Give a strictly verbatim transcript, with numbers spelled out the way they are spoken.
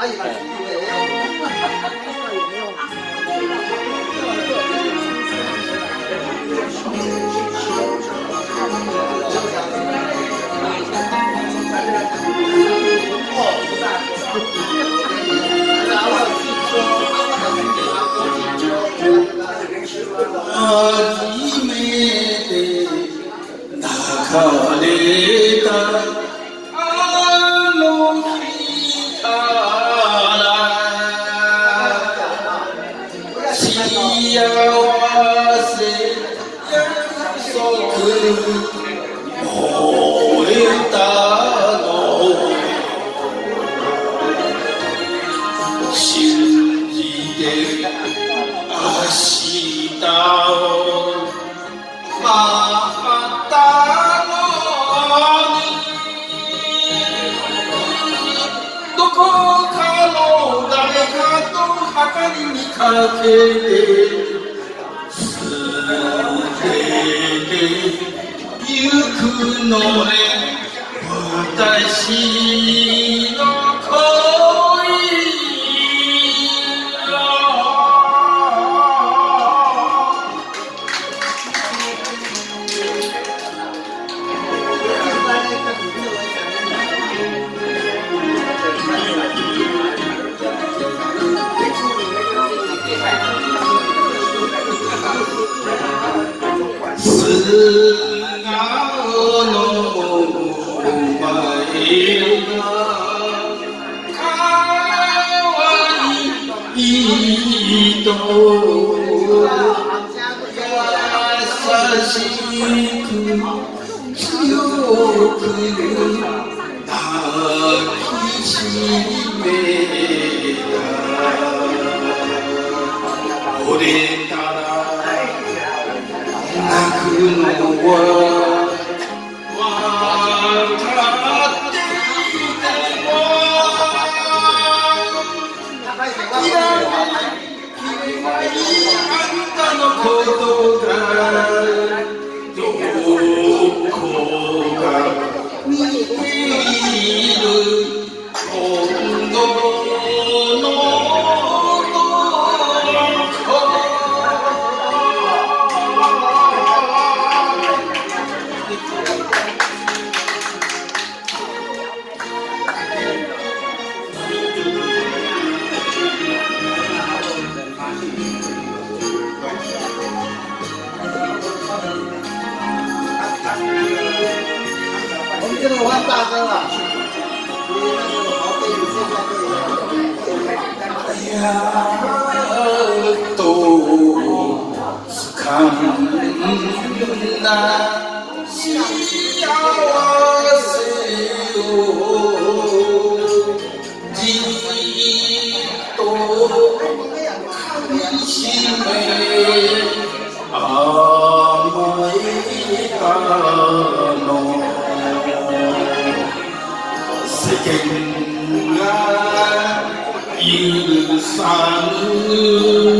初めて抱かれたあの日から幸せ約束燃えたの信じて明日を待ったのにどこかの誰かと計りにかけて捨ててゆくのね私の素顔の前が可愛いと優しく強く抱きしめた折れたら泣くのは分かっていてもいらないきれないあんたのことがどこか見ている今度の这个我大哥了，所以那个毛被你现在やっと掴んだ幸せをじっと噛みしめ甘えたの世間が許さぬ